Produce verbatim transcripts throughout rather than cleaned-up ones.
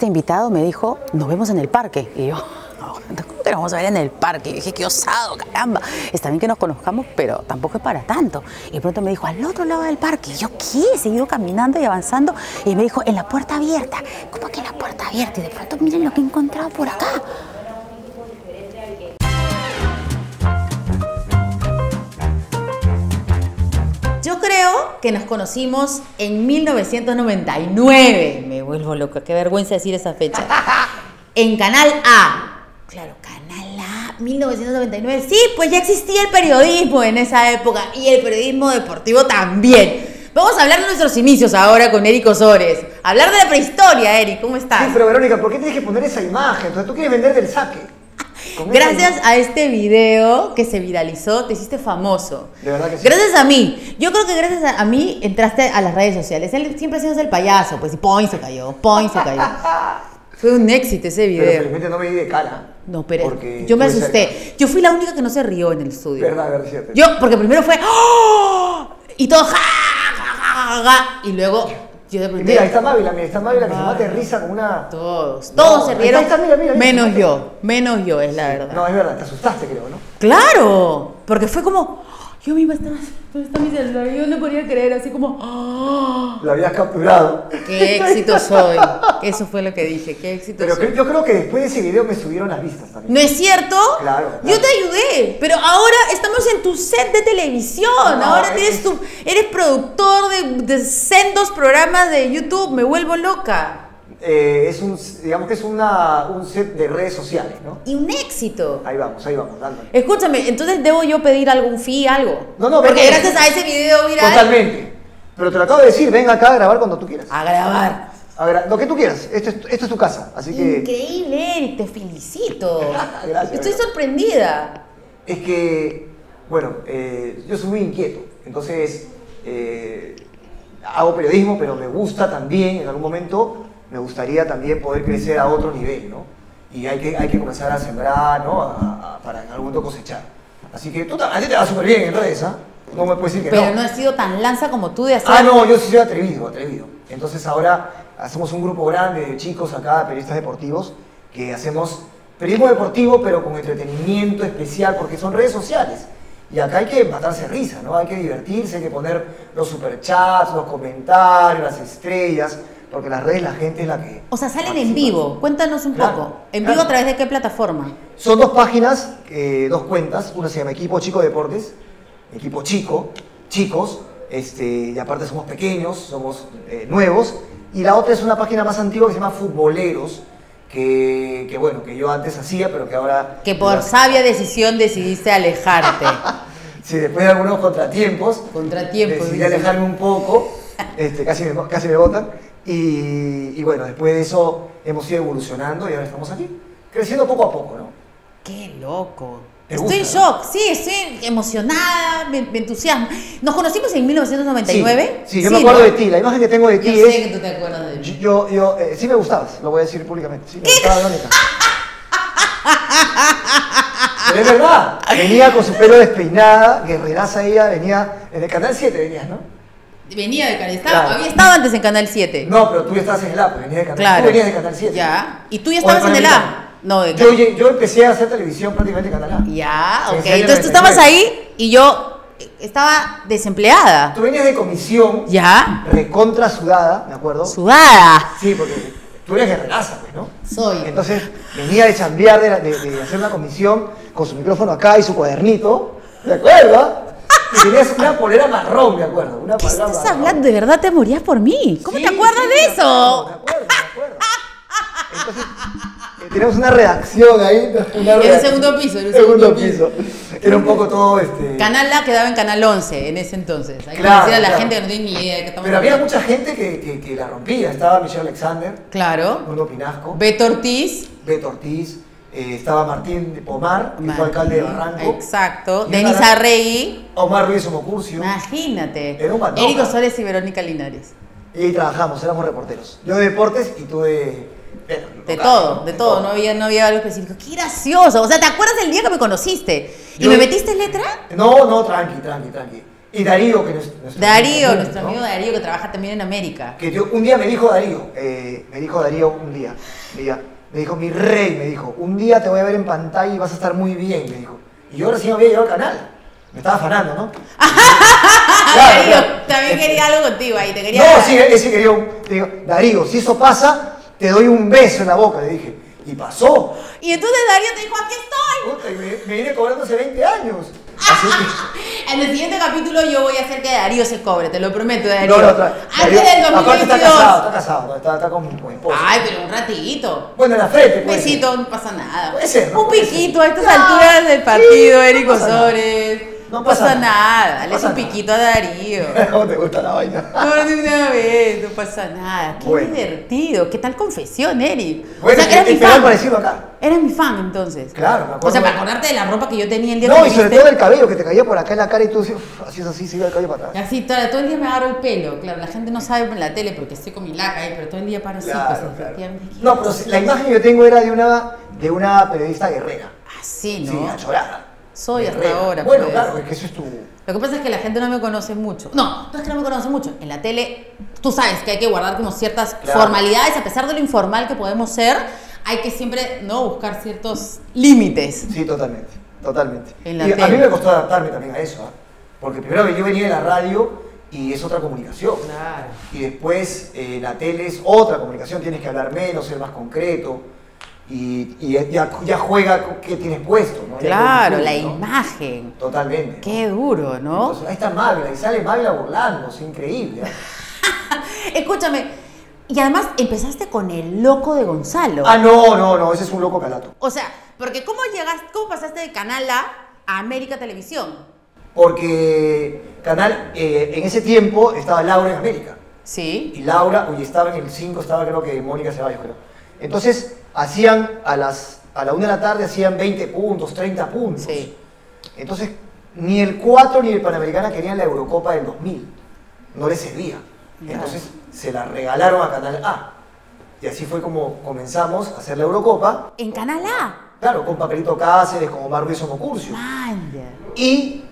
este invitado me dijo, nos vemos en el parque. Y yo, no, ¿cómo que nos vamos a ver en el parque? Y dije, qué osado, caramba. Está bien que nos conozcamos, pero tampoco es para tanto. Y de pronto me dijo, al otro lado del parque. Y yo, ¿qué? He seguido caminando y avanzando. Y me dijo, en la puerta abierta. ¿Cómo que en la puerta abierta? Y de pronto, miren lo que he encontrado por acá. Yo creo que nos conocimos en mil novecientos noventa y nueve. Me vuelvo loca, qué vergüenza decir esa fecha. En Canal A. Claro, Canal A, mil novecientos noventa y nueve. Sí, pues ya existía el periodismo en esa época y el periodismo deportivo también. Vamos a hablar de nuestros inicios ahora con Eric Osores. Hablar de la prehistoria, Eric, ¿cómo estás? Sí, pero Verónica, ¿por qué tienes que poner esa imagen? Entonces, tú quieres vender del saque. Gracias a este video que se viralizó, te hiciste famoso. De verdad que sí. Gracias a mí. Yo creo que gracias a mí entraste a las redes sociales. Él siempre ha sido el payaso, pues, y ¡poing! Se cayó, ¡poing! Se cayó. Fue un éxito ese video. Pero felizmente no me di de cara. No, pero yo me asusté. Cerca. Yo fui la única que no se rió en el estudio. Verdad, verdad, cierto. Yo, porque primero fue ¡oh! Y todo ¡ja, ja, ja, ja! Y luego yo de pronto. Mira, ahí está Mávila, mira, está Mávila que se mate de risa con una. Todos, todos no, se rieron. Ahí está, mira, mira, mira, menos mira. yo, menos yo, es la verdad. No, es verdad, te asustaste, creo, ¿no? Claro, porque fue como. Yo misma estaba. ¿Dónde está mi celular? Yo no podía creer, así como. ¡Oh! Lo habías capturado. ¡Qué éxito soy! Eso fue lo que dije, qué éxito pero soy. Pero yo creo que después de ese video me subieron las vistas también. ¿No es cierto? Claro. claro. Yo te ayudé, pero ahora estamos en tu set de televisión. No, ahora es... tienes tu, eres productor de, de sendos programas de YouTube. Me vuelvo loca. Eh, es un, digamos que es una, un set de redes sociales, ¿no? Y un éxito. Ahí vamos, ahí vamos, dándole. Escúchame, entonces debo yo pedir algún fee, algo. No, no, porque ven, gracias a ese video viral. Totalmente. Pero te lo acabo de decir, ven acá a grabar cuando tú quieras. A grabar. A ver, lo que tú quieras. Esto es, esto es tu casa, así que. Increíble, Eric, te felicito. Gracias. Estoy gracias. sorprendida. Es que, bueno, eh, yo soy muy inquieto, entonces eh, hago periodismo, pero me gusta también en algún momento. Me gustaría también poder crecer a otro nivel, ¿no? Y hay que, hay que comenzar a sembrar, ¿no? A, a, para en algún momento cosechar. Así que tú, a ti te va súper bien en redes, ¿ah? ¿eh? No me puedes decir que Pero no. Pero no has sido tan lanza como tú de hacer... Ah, no, yo sí soy atrevido, atrevido. Entonces ahora hacemos un grupo grande de chicos acá, periodistas deportivos, que hacemos periodismo deportivo, pero con entretenimiento especial, porque son redes sociales. Y acá hay que matarse risa, ¿no? Hay que divertirse, hay que poner los superchats, los comentarios, las estrellas... Porque las redes, la gente es la que... O sea, salen participa. En vivo. Cuéntanos un claro, poco. ¿En claro. vivo a través de qué plataforma? Son dos páginas, eh, dos cuentas. Una se llama Equipo Chico Deportes. Equipo Chico, chicos. Este, y aparte somos pequeños, somos eh, nuevos. Y la otra es una página más antigua que se llama Futboleros. Que, que bueno, que yo antes hacía, pero que ahora... Que por sabia decisión decidiste alejarte. Sí, después de algunos contratiempos. Contratiempos. Decidí alejarme un poco. Este, casi, me, casi me botan. Y, y bueno, después de eso hemos ido evolucionando y ahora estamos aquí, creciendo poco a poco, ¿no? ¡Qué loco! Estoy en shock, sí, estoy emocionada, me, me entusiasma. ¿Nos conocimos en mil novecientos noventa y nueve? Sí, sí, yo sí, me acuerdo ¿no? de ti, la imagen que tengo de ti yo es... Yo sé que tú te acuerdas de mí. Yo, yo, eh, sí me gustabas, lo voy a decir públicamente, sí me gustaba Verónica. Pero es verdad, venía con su pelo despeinada, guerreraza ella, venía, en el Canal siete venías, ¿no? Venía de Canal siete, había estado antes en Canal siete. No, pero tú ya estabas en el A, pues venías de Canal siete. Claro. Tú venías de Canal siete. Ya, y tú ya estabas en el A. No, de yo, yo empecé a hacer televisión prácticamente en Canal A. Ya, ok. Entonces tú estabas ahí y yo estaba desempleada. Tú venías de comisión. Ya. Recontra sudada, me acuerdo. Sudada. Sí, porque tú eres guerreraza, pues, ¿no? Soy. Entonces venía de chambear, de, de, de hacer una comisión con su micrófono acá y su cuadernito. ¿De acuerdo? Y tenías una polera marrón, me acuerdo. Una ¿Qué estás marrón. hablando? ¿De verdad te morías por mí? ¿Cómo sí, te acuerdas sí, de eso? Me acuerdo, me acuerdo. Entonces, eh, tenemos una redacción ahí. Una en redacción, el segundo piso. En el segundo piso. piso. Era un poco todo este... Canal A quedaba en Canal once en ese entonces. Hay que claro, decir a la claro. gente que no tiene ni idea de qué estamos Pero hablando. había mucha gente que, que, que la rompía. Estaba Michelle Alexander. Claro. Bruno Pinasco. Beto Ortiz. Beto Ortiz. Eh, estaba Martín de Pomar, que fue alcalde de Barranco. Exacto. Denis Arregui. Omar Ruiz Somocurcio. Imagínate. Era un bandón. Eric Osores y Verónica Linares. Y ahí trabajamos, éramos reporteros. Yo de deportes y tú de... Bueno, de local, todo, ¿no? de, de todo, todo. No, había, no había algo específico. ¡Qué gracioso! O sea, ¿te acuerdas del día que me conociste? ¿Y Yo, me metiste en letra? No, no, tranqui, tranqui, tranqui. Y Darío, que no es, no es Darío, amigo, nuestro ¿no? amigo Darío, que trabaja también en América. Que yo, un día me dijo Darío, eh, me dijo Darío un día, un día, me dijo, mi rey, me dijo, un día te voy a ver en pantalla y vas a estar muy bien, me dijo. Y yo recién había llegado al canal. Me estaba afanando, ¿no? Claro, Darío, claro. también quería algo contigo ahí, te quería... No, sí, ese quería un... Le digo, Darío, si eso pasa, te doy un beso en la boca, le dije. Y pasó. Y entonces Darío te dijo, aquí estoy. Puta, y me, me vine cobrando hace veinte años. Así que... En el siguiente capítulo yo voy a hacer que Darío se cobre, te lo prometo, Darío. No, no, está, Antes Darío, del dos mil aparte está veintidós. casado, está casado, no, está, está con, con esposa. Ay, pero un ratito. Bueno, en la frente, pues. Besito, no pasa nada. Puede ser, ¿no? Un Puede piquito ser. a estas Ya, alturas del partido, sí, Eric no pasa nada. Osores. No No pasa pasa nada. nada, No dale pasa un nada. piquito a Darío. ¿Cómo te gusta la vaina? No, de una vez, no pasa nada. Qué Bueno. divertido. ¿Qué tal confesión, Eric? Bueno, o sea, que eras mi esperaba fan. para decirlo acá. Eras mi fan, entonces. Claro, me acuerdo. O sea, para acordarte de la ropa que yo tenía el día No, que y sobre viniste. todo el cabello que te caía por acá en la cara y tú decías, "Uf, así es así, sigue el cabello para atrás. Así, todo, todo el día me agarro el pelo. Claro, la gente no sabe en la tele porque estoy con mi laca ahí, pero todo el día paro así, Claro, pues claro. efectivamente. No, pero la imagen que yo tengo era de una, de una periodista guerrera. Así, ¿no? Sí, achorada. Soy hasta Guerrera. ahora, Bueno, pues. claro, es que eso es tu... Lo que pasa es que la gente no me conoce mucho. No, no es que no me conoce mucho. En la tele, tú sabes que hay que guardar como ciertas Claro. formalidades, a pesar de lo informal que podemos ser, hay que siempre, ¿no?, buscar ciertos límites. Sí, totalmente, totalmente. En la Y a tele. mí me costó adaptarme también a eso, ¿ah? Porque primero yo venía de la radio y es otra comunicación. Claro. Y después eh, la tele es otra comunicación, tienes que hablar menos, ser más concreto. Y, y ya, ya juega con qué tienes puesto, ¿no? Ya Claro, con- la ¿no? imagen. Totalmente. ¿no? Qué duro, ¿no? Entonces, ahí está Mávila, y sale Mávila burlando, es increíble. ¿ah? Escúchame, y además empezaste con el loco de Gonzalo. Ah, no, no, no, ese es un loco calato. O sea, porque ¿cómo llegaste, cómo pasaste de Canal A a América Televisión? Porque Canal, eh, en ese tiempo estaba Laura en América. Sí. Y Laura, oye, estaba en el cinco, estaba creo que Mónica Ceballos, creo. Entonces, hacían a las a la una de la tarde, hacían veinte puntos, treinta puntos. Sí. Entonces, ni el cuatro ni el Panamericana querían la Eurocopa del dos mil. No les servía. Entonces, se la regalaron a Canal A. Y así fue como comenzamos a hacer la Eurocopa. ¿En Canal A? Claro, con Papelito Cáceres, con Omar Ruiz Mocurcio. Manja. Y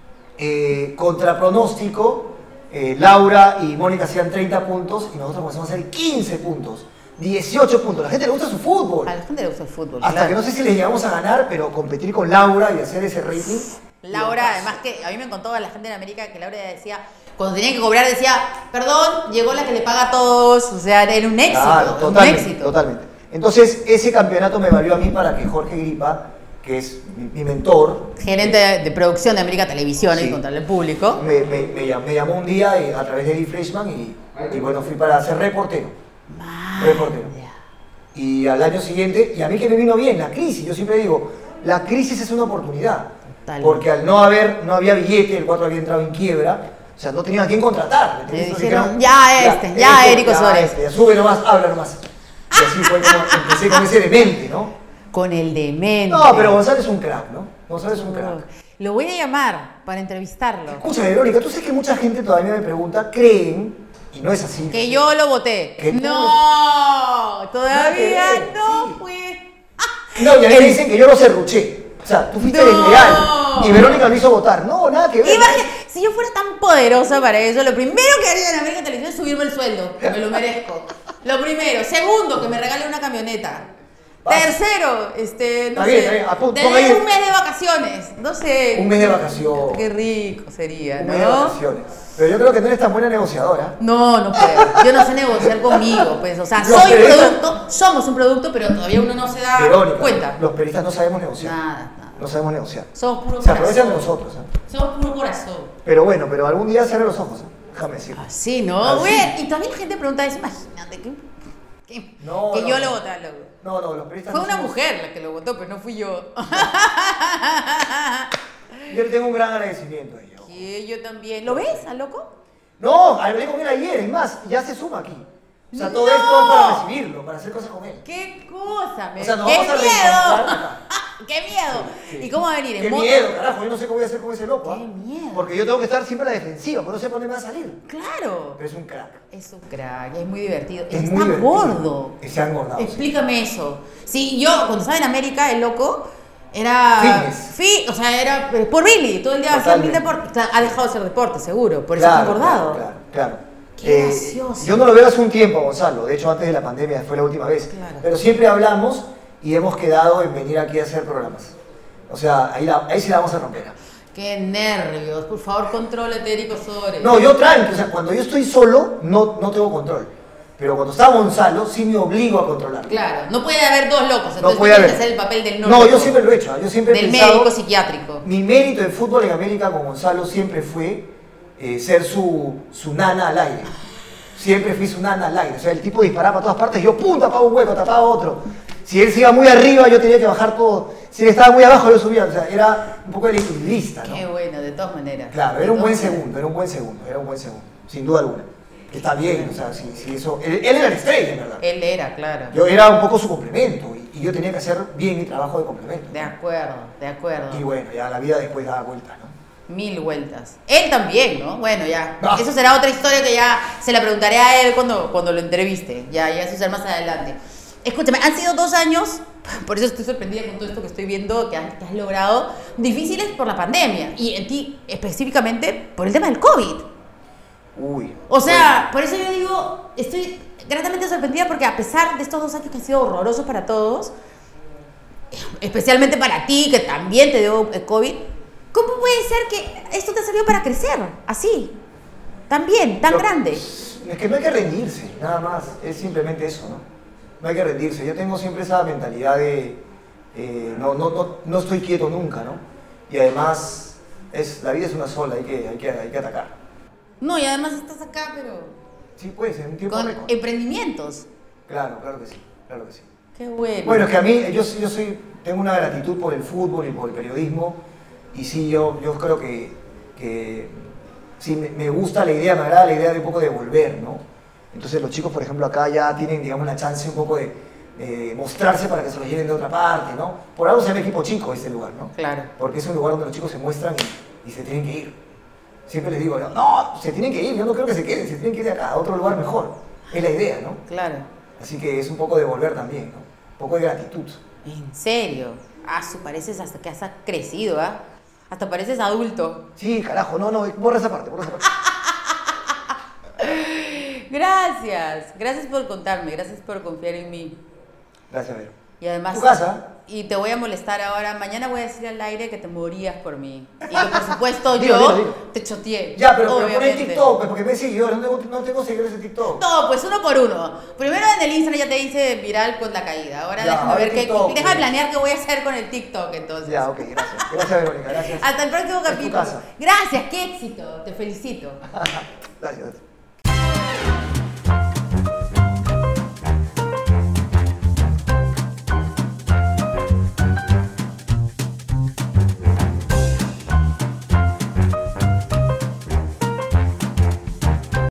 eh, contra pronóstico, eh, Laura y Mónica hacían treinta puntos y nosotros comenzamos a hacer quince puntos, dieciocho puntos. A la gente le gusta su fútbol. A la gente le gusta el fútbol. Hasta claro. que no sé si les llegamos a ganar, pero competir con Laura y hacer ese rating. Laura, además que a mí me contó la gente en América que Laura decía, cuando tenía que cobrar decía, perdón, llegó la que le paga a todos, o sea, era un éxito, Claro, un totalmente, éxito. totalmente. Entonces, ese campeonato me valió a mí para que Jorge Gripa, que es mi, mi mentor, Gerente de, de producción de América Televisión, Sí. y contarle al público. me, me- me llam- me llamó un día eh, a través de Eddie Freshman y, y bueno, fui para ser reportero. Reportero. Y al año siguiente, y a mí que me vino bien, la crisis, yo siempre digo, la crisis es una oportunidad. Totalmente. Porque al no haber, no había billete, el cuatro había entrado en quiebra, o sea, no tenían a quién contratar. ¿me entiendes? Le Entonces dijeron, ya este, ya Eric Osores. este, ya sube nomás, habla nomás. Y así fue como empecé con ese demente, ¿no? Con el demente. No, pero Gonzalo es un crack, ¿no? Gonzalo es un crack. Lo voy a llamar para entrevistarlo. Escucha, Verónica, tú sabes que mucha gente todavía me pregunta, creen, y no es así. Que yo lo voté. Que tú- No, Nada que todavía ver, no sí. fue. No, y a mí El- me dicen que yo lo serruché. O sea, tú fuiste No. desleal. Y Verónica lo hizo votar. No, nada que ver. Imagínate, si yo fuera tan poderosa para eso, lo primero que haría en América Televisión es subirme el sueldo, que me lo merezco. Lo primero. Segundo, que me regale una camioneta. Vas. Tercero, este, no Está bien, sé, está bien. Apu- tener ponga ahí- un mes de vacaciones. No sé. Un mes de vacaciones. Qué rico sería, Un ¿no? mes de vacaciones. Pero yo creo que no eres tan buena negociadora. No, no puedo. Yo no sé negociar conmigo, pues. O sea, Los soy un periodistas- producto, somos un producto, pero todavía uno no se da Verónica, cuenta. los periodistas no sabemos negociar. Nada, nada. No sabemos negociar. Somos puro Se aprovechan de corazón. nosotros. ¿eh? Somos puro corazón. Pero bueno, pero algún día se abren los ojos. ¿eh? Déjame decir. Así, ¿no? Así. Güey, y también la gente pregunta eso, imagínate que, que, No, que no, yo no. lo voté al loco. No, no, los periodistas Fue no una somos- mujer la que lo votó, pero no fui yo. Yo le tengo un gran agradecimiento a ella. Que yo también. ¿Lo ves, al loco? No, hablé con él ayer, es más, ya se suma aquí. O sea, todo No. esto es para recibirlo, para hacer cosas con él. ¡Qué cosa! Me... O sea, nos ¡Qué vamos a miedo! reencontrar acá. ¡Qué miedo! Sí. ¿Y cómo va a venir? Qué ¿En moto? miedo, carajo, yo no sé qué voy a hacer con ese loco. ¿ah? Qué miedo. Porque yo tengo que estar siempre a la defensiva, porque no sé por dónde me va a salir. Claro. Pero es un crack. Es un crack, es muy divertido. Es Está muy divertido. gordo. Y se ha engordado. sí. Explícame eso. Sí, yo cuando estaba en América, el loco, Era. Fitness. Fi, o sea, era por Billy. Todo el día hacía mil Totalmente. deportes. Claro, ha dejado de hacer deporte, seguro. Por eso Claro, está engordado. Claro, claro. Qué Eh, gracioso. yo no lo veo hace un tiempo, Gonzalo. De hecho, antes de la pandemia fue la última vez. Claro. Pero siempre hablamos y hemos quedado en venir aquí a hacer programas. O sea, ahí, la, ahí sí la vamos a romper. Qué nervios. Por favor, contrólate, Erico Sores. No, yo tranqui. O sea, cuando yo estoy solo, no, no tengo control. Pero cuando está Gonzalo, sí me obligo a controlar. Claro, no puede haber dos locos. Entonces No tú puede tienes que haber. hacer el papel del no No, loco. yo siempre lo he hecho. Yo siempre he Del pensado- médico psiquiátrico. Mi mérito en fútbol en América con Gonzalo siempre fue eh, ser su, su nana al aire. Siempre fui su nana al aire. O sea, el tipo disparaba para todas partes, yo pum, tapaba un hueco, tapaba otro. Si él se iba muy arriba, yo tenía que bajar todo. Si él estaba muy abajo, yo subía. O sea, era un poco el equilibrista, ¿no? Qué bueno, de todas maneras. Claro, De era un buen todas maneras. segundo, era un buen segundo, era un buen segundo, sin duda alguna. Que está bien, o sea, si, si eso... Él, él era la estrella, en verdad. Él era, claro. Yo era un poco su complemento y, y yo tenía que hacer bien mi trabajo de complemento. De acuerdo, de acuerdo. Y bueno, ya la vida después da vueltas, ¿no? Mil vueltas. Él también, ¿no? Bueno, ya. Ah. Eso será otra historia que ya se la preguntaré a él cuando, cuando lo entreviste. Ya, ya eso será más adelante. Escúchame, han sido dos años, por eso estoy sorprendida con todo esto que estoy viendo, que has, que has logrado, difíciles por la pandemia. Y en ti específicamente por el tema del COVID. Uy. O sea, por eso yo digo, estoy gratamente sorprendida porque a pesar de estos dos años que han sido horrorosos para todos, especialmente para ti, que también te dio el COVID, ¿cómo puede ser que esto te ha servido para crecer así? Tan bien, tan Lo- grande. Es que no hay que rendirse, nada más. Es simplemente eso, ¿no? No hay que rendirse. Yo tengo siempre esa mentalidad de eh, no, no, no, no estoy quieto nunca, ¿no? Y además, es, la vida es una sola, hay que, hay que, hay que atacar. No, y además estás acá, pero Sí, pues, en un tiempo con récord. emprendimientos. Claro, claro que sí, claro que sí. Qué bueno. Bueno, es que a mí, yo, yo soy, tengo una gratitud por el fútbol y por el periodismo, y sí, yo, yo creo que, que sí, me, me gusta la idea, me agrada la idea de un poco de volver, ¿no? Entonces los chicos, por ejemplo, acá ya tienen, digamos, la chance un poco de eh, mostrarse para que se los lleven de otra parte, ¿no? Por algo se llama equipo chico este lugar, ¿no? Claro. Porque es un lugar donde los chicos se muestran y, y se tienen que ir. Siempre les digo, no, se tienen que ir, yo no creo que se queden, se tienen que ir de acá, a otro lugar mejor. Es la idea, ¿no? Claro. Así que es un poco de volver también, ¿no? Un poco de gratitud. En serio. Ah, su pareces hasta que has crecido, ¿ah? Hasta pareces adulto. Sí, carajo, no, no, borra esa parte, borra esa parte. Gracias. Gracias por contarme, gracias por confiar en mí. Gracias, Vero. Y además... ¿Tu casa? Y te voy a molestar ahora. Mañana voy a decir al aire que te morías por mí. Y que por supuesto Dilo, yo dilo, dilo. te choteé. Ya, pero, pero pon en obviamente. TikTok, pues, porque me seguidores, no tengo, no tengo seguidores en TikTok. No, pues uno por uno. Primero en el Instagram ya te hice viral con la caída. Ahora Ya, déjame ahora ver qué. TikTok, Déjame pues. planear qué voy a hacer con el TikTok entonces. Ya, ok, gracias. Gracias, Verónica, gracias. Hasta el próximo Es tu capítulo. casa. Gracias, qué éxito. Te felicito. Gracias.